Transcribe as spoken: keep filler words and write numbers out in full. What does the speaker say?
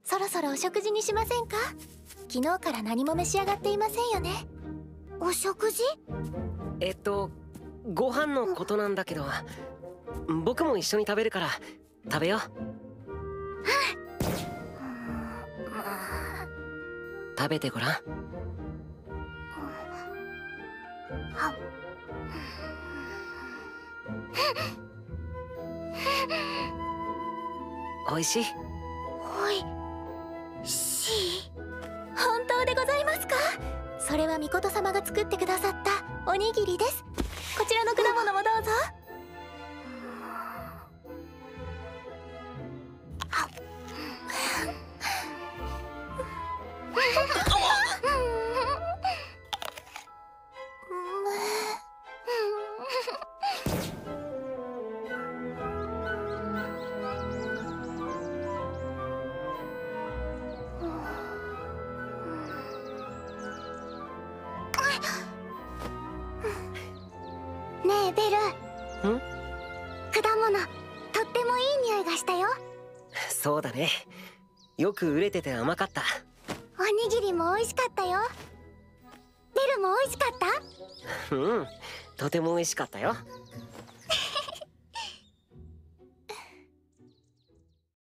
そろそろお食事にしませんか？昨日から何も召し上がっていませんよね。お食事？ えっとご飯のことなんだけど、僕も一緒に食べるから食べよう。食べてごらん。おいしい？ おいしい。本当でございますか？それはミコト様が作ってくださったおにぎりです。こちらの果物もどうぞ。ねえベル。ん？果物とってもいい匂いがしたよ。 そうだね、よく熟れてて甘かった。 おにぎりも美味しかったよ。ベルも美味しかった？ うん、とても美味しかったよ。